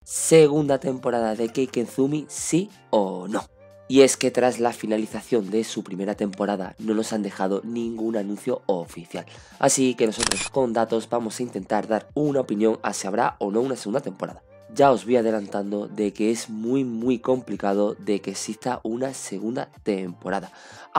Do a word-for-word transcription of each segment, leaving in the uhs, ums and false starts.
segunda temporada de Keikenzumi, sí o no. Y es que tras la finalización de su primera temporada no nos han dejado ningún anuncio oficial, así que nosotros con datos vamos a intentar dar una opinión a si habrá o no una segunda temporada. Ya os voy adelantando de que es muy muy complicado de que exista una segunda temporada,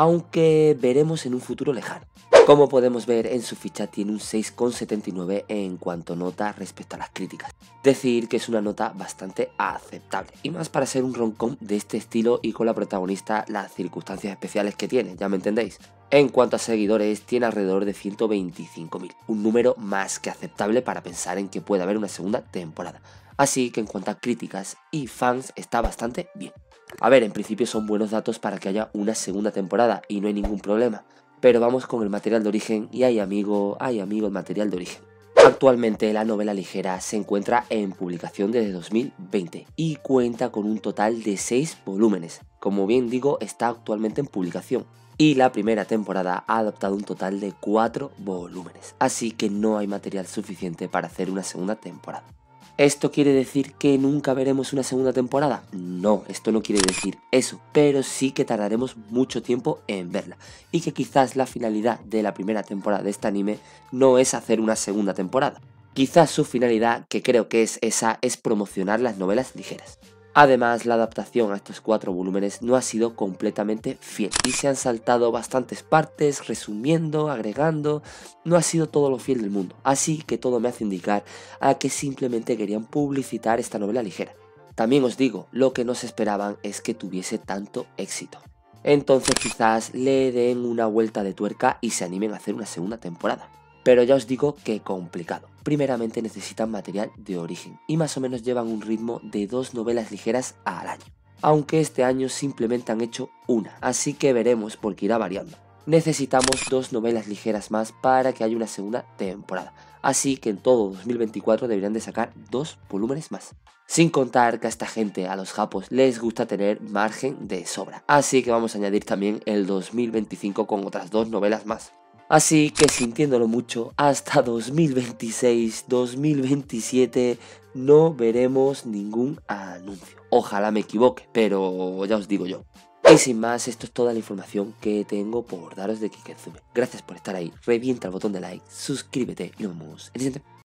aunque veremos en un futuro lejano. Como podemos ver, en su ficha tiene un seis coma setenta y nueve en cuanto nota respecto a las críticas. Decir que es una nota bastante aceptable, y más para ser un rom-com de este estilo y con la protagonista las circunstancias especiales que tiene, ya me entendéis. En cuanto a seguidores, tiene alrededor de ciento veinticinco mil, un número más que aceptable para pensar en que puede haber una segunda temporada. Así que en cuanto a críticas y fans está bastante bien. A ver, en principio son buenos datos para que haya una segunda temporada y no hay ningún problema. Pero vamos con el material de origen y ay amigo, ay amigo el material de origen. Actualmente la novela ligera se encuentra en publicación desde dos mil veinte y cuenta con un total de seis volúmenes. Como bien digo, está actualmente en publicación. Y la primera temporada ha adoptado un total de cuatro volúmenes, así que no hay material suficiente para hacer una segunda temporada. ¿Esto quiere decir que nunca veremos una segunda temporada? No, esto no quiere decir eso, pero sí que tardaremos mucho tiempo en verla, y que quizás la finalidad de la primera temporada de este anime no es hacer una segunda temporada. Quizás su finalidad, que creo que es esa, es promocionar las novelas ligeras. Además, la adaptación a estos cuatro volúmenes no ha sido completamente fiel y se han saltado bastantes partes, resumiendo, agregando, no ha sido todo lo fiel del mundo, así que todo me hace indicar a que simplemente querían publicitar esta novela ligera. También os digo, lo que no se esperaban es que tuviese tanto éxito. Entonces quizás le den una vuelta de tuerca y se animen a hacer una segunda temporada. Pero ya os digo que complicado. Primeramente necesitan material de origen y más o menos llevan un ritmo de dos novelas ligeras al año. Aunque este año simplemente han hecho una, así que veremos porque irá variando. Necesitamos dos novelas ligeras más para que haya una segunda temporada, así que en todo dos mil veinticuatro deberían de sacar dos volúmenes más. Sin contar que a esta gente, a los japos, les gusta tener margen de sobra, así que vamos a añadir también el dos mil veinticinco con otras dos novelas más. Así que sintiéndolo mucho, hasta dos mil veintiséis, dos mil veintisiete no veremos ningún anuncio. Ojalá me equivoque, pero ya os digo yo. Y sin más, esto es toda la información que tengo por daros de Keikenzumi. Gracias por estar ahí, revienta el botón de like, suscríbete y nos vemos en el siguiente.